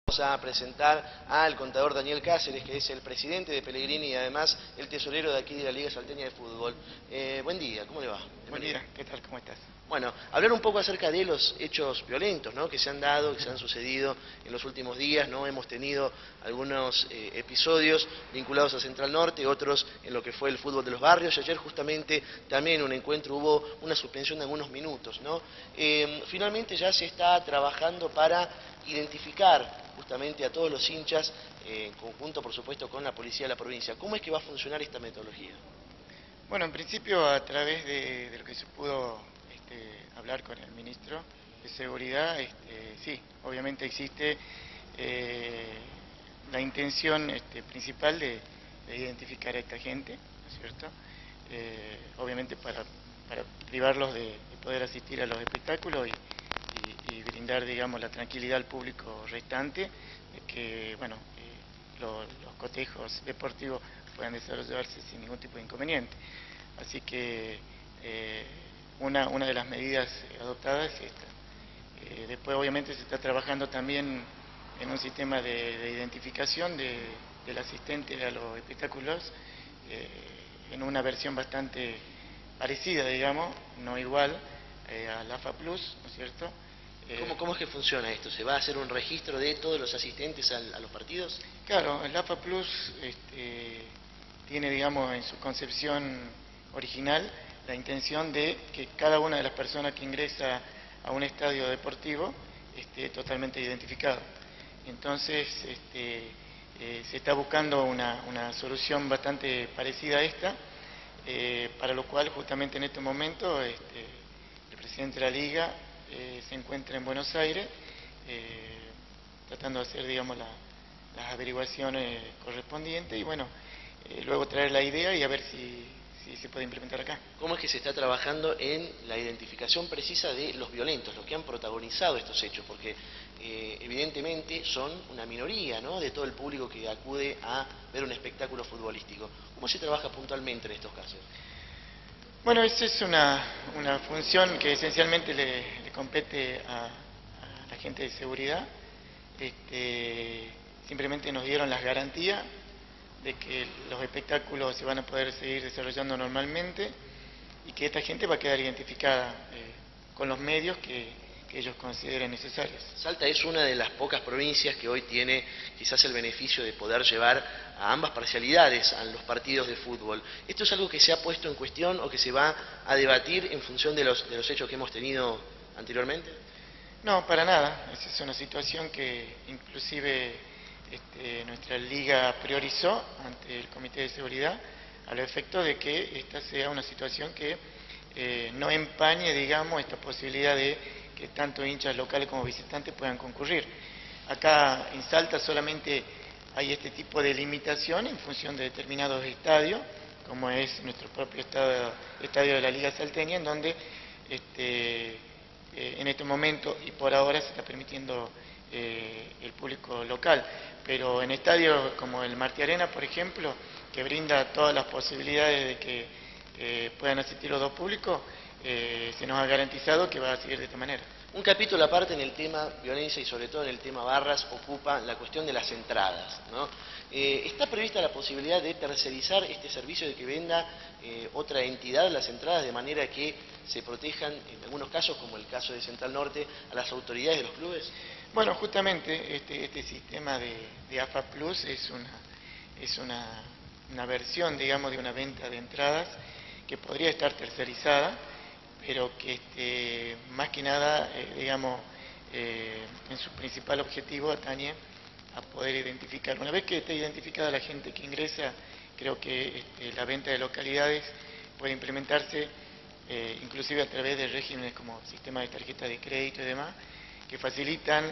Vamos a presentar al contador Daniel Cáceres, que es el presidente de Pellegrini y además el tesorero de aquí de la Liga Salteña de Fútbol. Buen día, ¿cómo le va? Buen día, ¿qué tal? ¿Cómo estás? Bueno, hablar un poco acerca de los hechos violentos, ¿no?, que se han dado, que se han sucedido en los últimos días, ¿no? Hemos tenido algunos episodios vinculados a Central Norte, otros en lo que fue el fútbol de los barrios, y ayer justamente también en un encuentro hubo una suspensión de algunos minutos, ¿no? Finalmente ya se está trabajando para identificar justamente a todos los hinchas, en conjunto por supuesto con la policía de la provincia. ¿Cómo es que va a funcionar esta metodología? Bueno, en principio a través de lo que se pudo hablar con el ministro de Seguridad, sí, obviamente existe la intención principal de identificar a esta gente, ¿no es cierto? Obviamente para privarlos de poder asistir a los espectáculos y brindar, digamos, la tranquilidad al público restante, de que, bueno, los cotejos deportivos puedan desarrollarse sin ningún tipo de inconveniente. Así que una de las medidas adoptadas es esta. Después obviamente se está trabajando también en un sistema de identificación del asistente a los espectáculos, en una versión bastante parecida, digamos, no igual, al AFA Plus, ¿no es cierto? ¿Cómo es que funciona esto? ¿Se va a hacer un registro de todos los asistentes a los partidos? Claro, el AFA Plus tiene, digamos, en su concepción original la intención de que cada una de las personas que ingresa a un estadio deportivo esté totalmente identificado. Entonces, se está buscando una solución bastante parecida a esta, para lo cual justamente en este momento el presidente de la Liga se encuentra en Buenos Aires, tratando de hacer, digamos, las averiguaciones correspondientes y, bueno, luego traer la idea y a ver si se puede implementar acá. ¿Cómo es que se está trabajando en la identificación precisa de los violentos, los que han protagonizado estos hechos? Porque evidentemente son una minoría, ¿no?, de todo el público que acude a ver un espectáculo futbolístico. ¿Cómo se trabaja puntualmente en estos casos? Bueno, esa es una función que esencialmente le compete a la gente de seguridad. Simplemente nos dieron las garantías de que los espectáculos se van a poder seguir desarrollando normalmente y que esta gente va a quedar identificada con los medios que ellos consideren necesarios. Salta es una de las pocas provincias que hoy tiene quizás el beneficio de poder llevar a ambas parcialidades a los partidos de fútbol. ¿Esto es algo que se ha puesto en cuestión o que se va a debatir en función de los hechos que hemos tenido anteriormente? No, para nada. Esa es una situación que inclusive nuestra liga priorizó ante el Comité de Seguridad a los efectos de que esta sea una situación que no empañe, digamos, esta posibilidad de que tanto hinchas locales como visitantes puedan concurrir. Acá en Salta solamente hay este tipo de limitación en función de determinados estadios, como es nuestro propio estadio de la Liga Salteña, en donde en este momento y por ahora se está permitiendo el público local, pero en estadios como el Martí Arena, por ejemplo, que brinda todas las posibilidades de que puedan asistir los dos públicos, se nos ha garantizado que va a seguir de esta manera. Un capítulo aparte en el tema violencia y sobre todo en el tema barras ocupa la cuestión de las entradas, ¿no? ¿Está prevista la posibilidad de tercerizar este servicio, de que venda otra entidad las entradas, de manera que se protejan, en algunos casos, como el caso de Central Norte, a las autoridades de los clubes? Bueno, justamente este sistema de AFA Plus es una versión, digamos, de una venta de entradas que podría estar tercerizada, pero que más que nada, digamos, en su principal objetivo atañe a poder identificar. Una vez que esté identificada la gente que ingresa, creo que la venta de localidades puede implementarse inclusive a través de regímenes como sistema de tarjeta de crédito y demás, que facilitan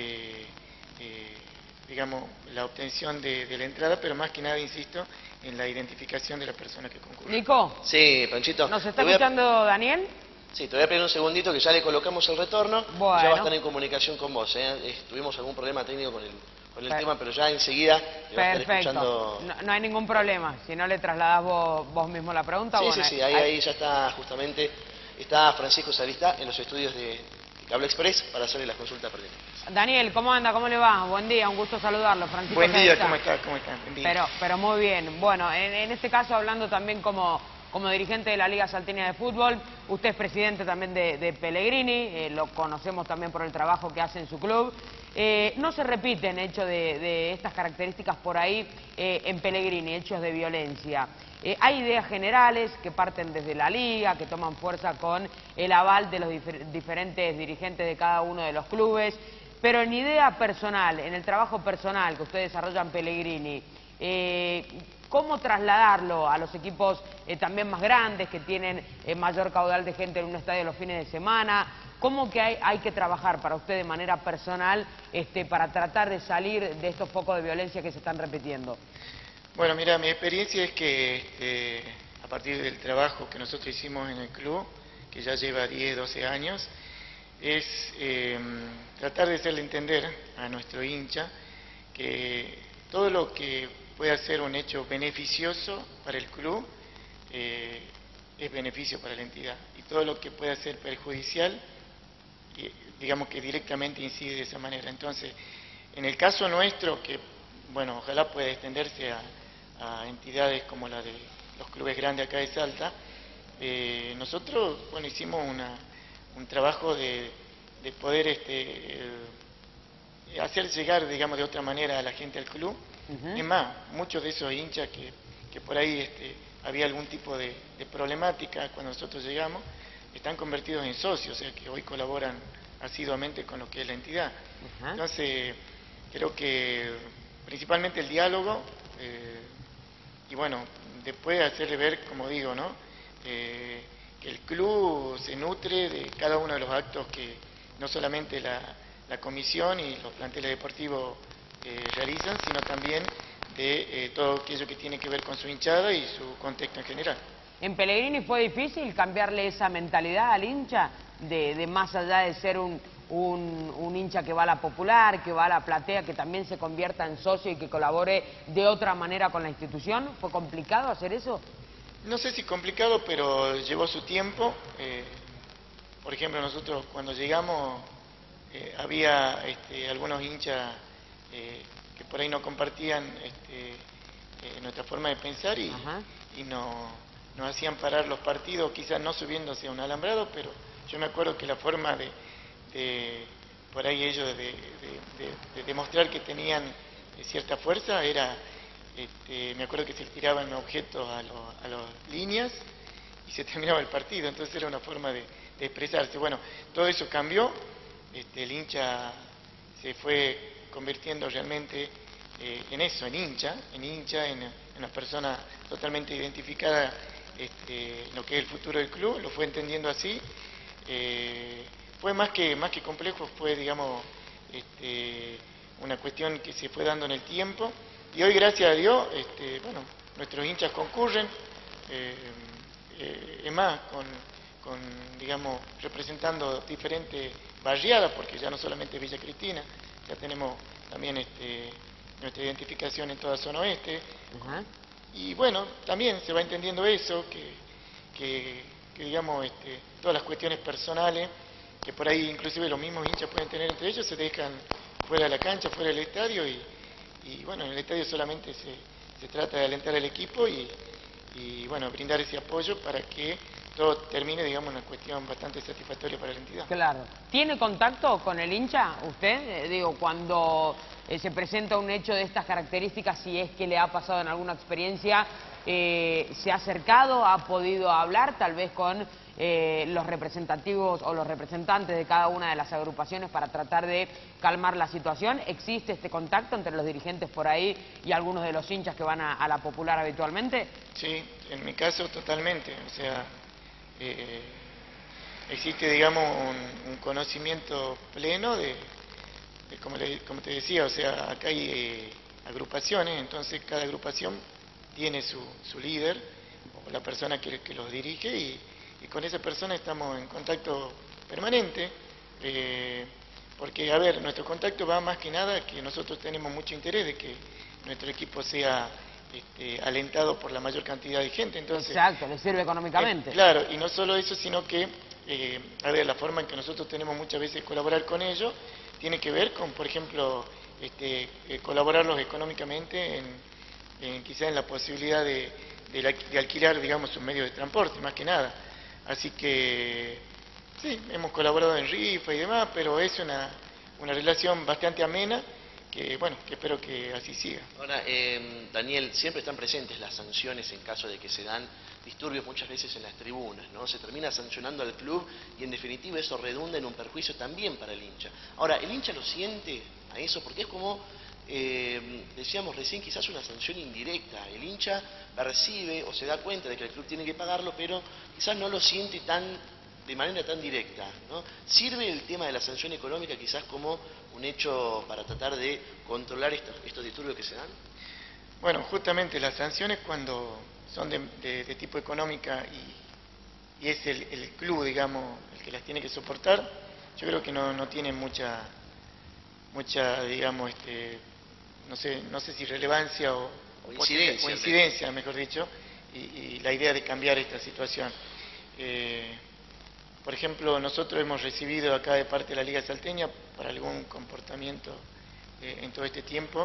digamos, la obtención de la entrada, pero más que nada, insisto, en la identificación de la persona que concurre. Nico. Sí, Panchito. ¿Nos está escuchando Daniel? Sí, te voy a pedir un segundito que ya le colocamos el retorno. Bueno. Ya va a estar en comunicación con vos. Tuvimos algún problema técnico con el tema, pero ya enseguida le va a estar escuchando. No hay ningún problema. Si no le trasladás vos mismo la pregunta. Sí, bueno, sí, ahí ya está justamente. Está Francisco Salista en los estudios de Cable Express para hacerle las consultas pertinentes. Daniel, ¿cómo anda? ¿Cómo le va? Buen día, un gusto saludarlo. Francisco Buen día, Saezá. ¿cómo está? ¿Cómo está? Buen día. Pero muy bien. Bueno, en este caso hablando también como dirigente de la Liga Salteña de Fútbol, usted es presidente también de Pellegrini, lo conocemos también por el trabajo que hace en su club. No se repiten hechos de estas características por ahí en Pellegrini, hechos de violencia. Hay ideas generales que parten desde la Liga, que toman fuerza con el aval de los diferentes dirigentes de cada uno de los clubes, pero en idea personal, en el trabajo personal que usted desarrolla en Pellegrini, ¿cómo trasladarlo a los equipos también más grandes, que tienen mayor caudal de gente en un estadio los fines de semana? ¿Cómo que hay que trabajar para usted de manera personal para tratar de salir de estos focos de violencia que se están repitiendo? Bueno, mira, mi experiencia es que a partir del trabajo que nosotros hicimos en el club, que ya lleva 10, 12 años, es tratar de hacerle entender a nuestro hincha que todo lo que pueda ser un hecho beneficioso para el club es beneficio para la entidad, y todo lo que pueda ser perjudicial, digamos que directamente incide de esa manera. Entonces, en el caso nuestro, que bueno, ojalá pueda extenderse a entidades como la de los clubes grandes acá de Salta, nosotros bueno, hicimos un trabajo de poder hacer llegar, digamos, de otra manera a la gente al club. Es más, muchos de esos hinchas que por ahí había algún tipo de problemática cuando nosotros llegamos, están convertidos en socios, o sea que hoy colaboran asiduamente con lo que es la entidad. Entonces, creo que principalmente el diálogo, y bueno, después hacerle ver, como digo, ¿no? Que el club se nutre de cada uno de los actos que no solamente la comisión y los planteles deportivos realizan, sino también de todo aquello que tiene que ver con su hinchada y su contexto en general. ¿En Pellegrini fue difícil cambiarle esa mentalidad al hincha, de más allá de ser un hincha que va a la popular, que va a la platea, que también se convierta en socio y que colabore de otra manera con la institución? ¿Fue complicado hacer eso? No sé si complicado, pero llevó su tiempo. Por ejemplo, nosotros cuando llegamos había algunos hinchas que por ahí no compartían nuestra forma de pensar y nos hacían parar los partidos, quizás no subiéndose a un alambrado, pero yo me acuerdo que la forma de por ahí ellos de demostrar que tenían cierta fuerza era, me acuerdo que se tiraban objetos a las líneas y se terminaba el partido. Entonces era una forma de expresarse. Bueno, todo eso cambió, el hincha se fue convirtiendo realmente en eso, en hincha, en una persona totalmente identificada en lo que es el futuro del club, lo fue entendiendo así. Fue más que complejo, fue, digamos, una cuestión que se fue dando en el tiempo, y hoy, gracias a Dios, bueno, nuestros hinchas concurren, es más, digamos, representando diferentes barriadas, porque ya no solamente Villa Cristina, ya tenemos también nuestra identificación en toda zona oeste. Y bueno, también se va entendiendo eso, que digamos, todas las cuestiones personales, que por ahí inclusive los mismos hinchas pueden tener entre ellos, se dejan fuera de la cancha, fuera del estadio, y bueno, en el estadio solamente se trata de alentar al equipo y bueno, brindar ese apoyo para que todo termine, digamos, una cuestión bastante satisfactoria para la entidad. Claro. ¿Tiene contacto con el hincha usted? Digo, cuando se presenta un hecho de estas características, si es que le ha pasado en alguna experiencia, ¿se ha acercado, ha podido hablar tal vez con los representativos o los representantes de cada una de las agrupaciones para tratar de calmar la situación? ¿Existe este contacto entre los dirigentes por ahí y algunos de los hinchas que van a la popular habitualmente? Sí, en mi caso totalmente, o sea, existe, digamos, un conocimiento pleno de como te decía, o sea, acá hay agrupaciones, entonces cada agrupación tiene su líder o la persona que los dirige, y con esa persona estamos en contacto permanente, porque, a ver, nuestro contacto va más que nada que nosotros tenemos mucho interés de que nuestro equipo sea alentado por la mayor cantidad de gente. Entonces, exacto, le sirve económicamente. Claro, y no solo eso, sino que a ver, la forma en que nosotros tenemos muchas veces colaborar con ellos tiene que ver con, por ejemplo, colaborarlos económicamente quizá en la posibilidad de alquilar, digamos, sus medios de transporte, más que nada. Así que, sí, hemos colaborado en rifa y demás, pero es una relación bastante amena, que, bueno, que espero que así siga. Ahora, Daniel, siempre están presentes las sanciones en caso de que se dan disturbios muchas veces en las tribunas, ¿no? Se termina sancionando al club y en definitiva eso redunda en un perjuicio también para el hincha. Ahora, ¿el hincha lo siente a eso? Porque es como, decíamos recién, quizás una sanción indirecta. El hincha percibe o se da cuenta de que el club tiene que pagarlo, pero quizás no lo siente de manera tan directa, ¿no? ¿Sirve el tema de la sanción económica quizás como un hecho para tratar de controlar estos disturbios que se dan? Bueno, justamente las sanciones, cuando son de tipo económica y es el club, digamos, el que las tiene que soportar, yo creo que no tienen mucha, digamos, no sé si relevancia o incidencia, mejor dicho, y la idea de cambiar esta situación. Por ejemplo, nosotros hemos recibido acá de parte de la Liga Salteña, para algún comportamiento en todo este tiempo,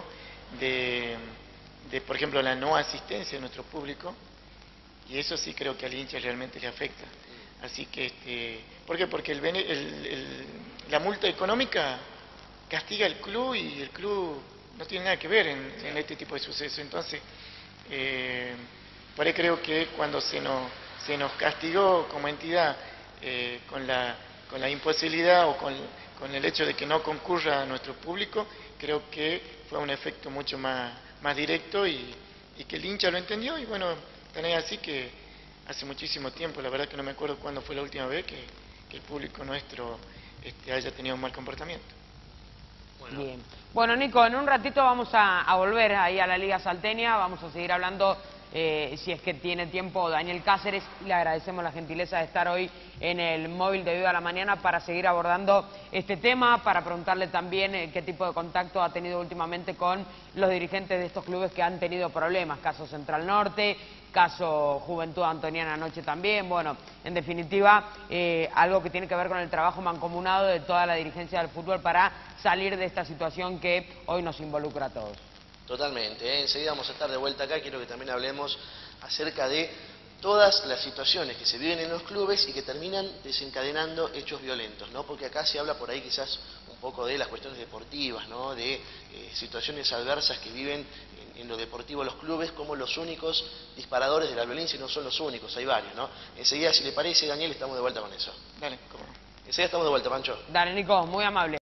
por ejemplo, la no asistencia de nuestro público, y eso sí creo que al hincha realmente le afecta. Así que, ¿por qué? Porque la multa económica castiga al club y el club no tiene nada que ver en este tipo de sucesos. Entonces, por ahí creo que cuando se nos castigó como entidad con la imposibilidad o con el hecho de que no concurra nuestro público, creo que fue un efecto mucho más directo y que el hincha lo entendió. Y bueno, tan es así que hace muchísimo tiempo, la verdad que no me acuerdo cuándo fue la última vez que el público nuestro haya tenido un mal comportamiento. Bien. Bueno, Nico, en un ratito vamos a volver ahí a la Liga Salteña, vamos a seguir hablando, si es que tiene tiempo, Daniel Cáceres, y le agradecemos la gentileza de estar hoy en el móvil de Viva la Mañana para seguir abordando este tema, para preguntarle también qué tipo de contacto ha tenido últimamente con los dirigentes de estos clubes que han tenido problemas, caso Central Norte, caso Juventud Antoniana anoche también. Bueno, en definitiva, algo que tiene que ver con el trabajo mancomunado de toda la dirigencia del fútbol para salir de esta situación que hoy nos involucra a todos. Totalmente, enseguida vamos a estar de vuelta acá. Quiero que también hablemos acerca de todas las situaciones que se viven en los clubes y que terminan desencadenando hechos violentos, ¿no? Porque acá se habla por ahí quizás un poco de las cuestiones deportivas, ¿no? De situaciones adversas que viven en lo deportivo los clubes como los únicos disparadores de la violencia, y no son los únicos, hay varios, ¿no? Enseguida, si le parece, Daniel, estamos de vuelta con eso. Dale, cómo no. Enseguida estamos de vuelta, Pancho. Dale, Nico, muy amable.